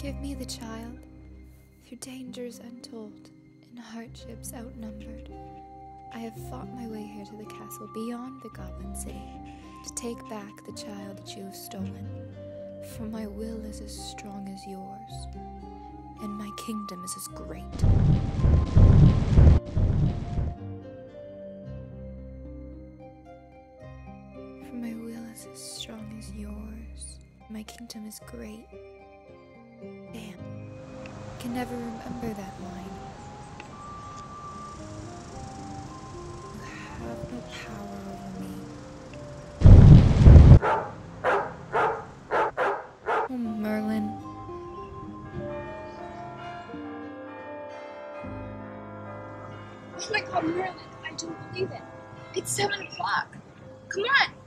Give me the child. Through dangers untold and hardships outnumbered, I have fought my way here to the castle beyond the Goblin City to take back the child that you have stolen. For my will is as strong as yours, and my kingdom is as great. For my will is as strong as yours, my kingdom is great. Damn, I can never remember that line. You have no power over me. Oh, Merlin. Oh my god, Merlin, I don't believe it. It's 7 o'clock. Come on,